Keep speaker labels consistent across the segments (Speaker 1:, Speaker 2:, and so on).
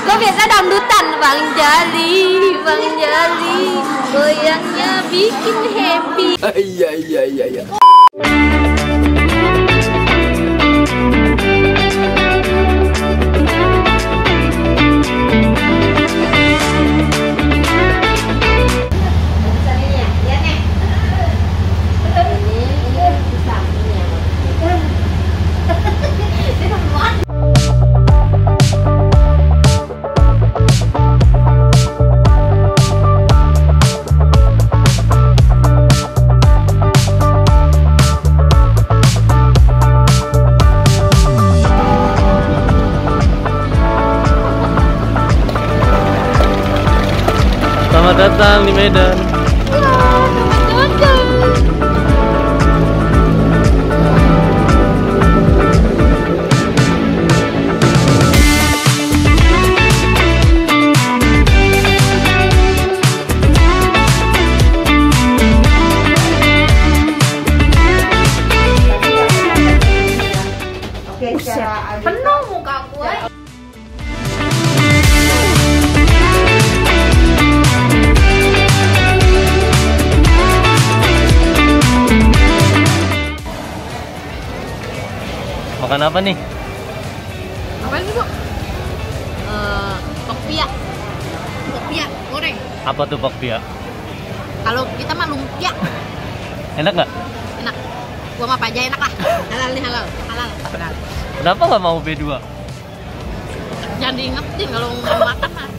Speaker 1: Gue biasa dangdutan Bang Jali, Bang Jali, goyangnya bikin happy.
Speaker 2: Iya.
Speaker 3: Selamat datang di Medan.
Speaker 1: Oke, penuh muka gue.
Speaker 3: Makan apa nih?
Speaker 1: Apa sih, Bu? Pokpia. Pokpia goreng.
Speaker 3: Apa tuh pokpia?
Speaker 1: Kalau kita mah lumpia.
Speaker 3: Enak nggak?
Speaker 1: Enak. Gua mah apa aja enak lah. Halal nih, halal. Halal.
Speaker 3: Kenapa nggak mau B2?
Speaker 1: Jangan diingetin kalau mau makan mah.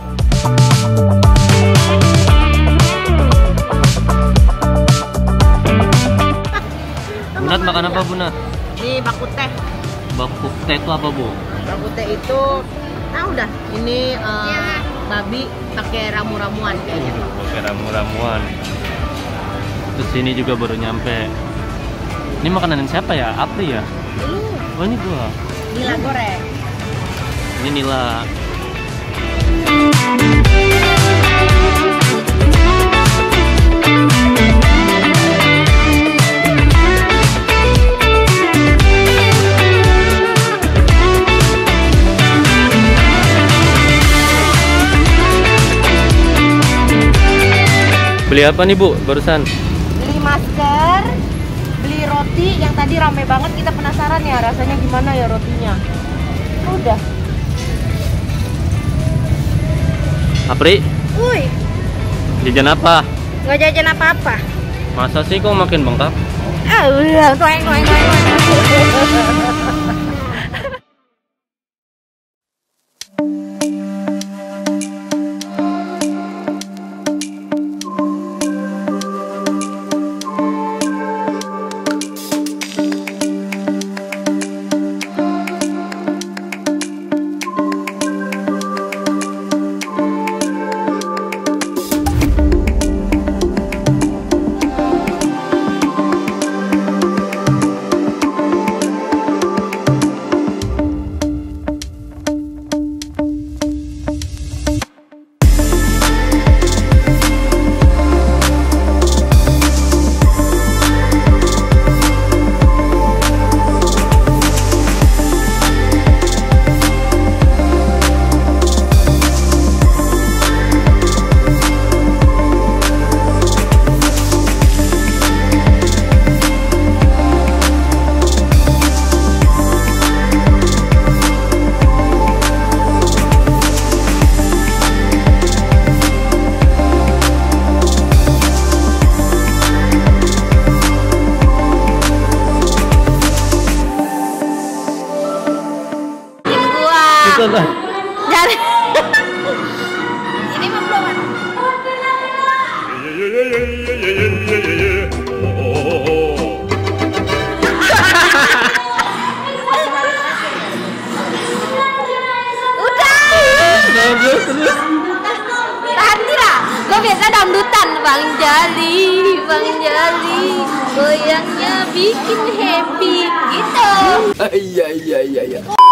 Speaker 3: Bunat makan apa, Bunat?
Speaker 1: Ini baku teh.
Speaker 3: Baku teh itu apa, Bu?
Speaker 1: Baku teh itu, nah udah. Ini babi pakai ramu-ramuan kayaknya.
Speaker 3: Pakai ramu-ramuan. Terus sini juga baru nyampe. Ini makanan siapa ya? Apri ya? Oh, ini gua.
Speaker 1: Nila goreng.
Speaker 3: Ini Nila. Beli apa nih, Bu, barusan?
Speaker 1: Beli masker, beli roti yang tadi rame banget, kita penasaran ya rasanya gimana ya rotinya. Udah.
Speaker 3: Apri,
Speaker 1: Wih,
Speaker 3: jajan apa?
Speaker 1: nggak jajan apa-apa.
Speaker 3: Masa sih kok makin bengkak?
Speaker 1: Ah, udah, toeng. Dari ini mah belum. Udah. Tadi lah, gue biasa dangdutan Bang Jali, Bang Jali, goyangnya bikin happy gitu.
Speaker 2: Iya.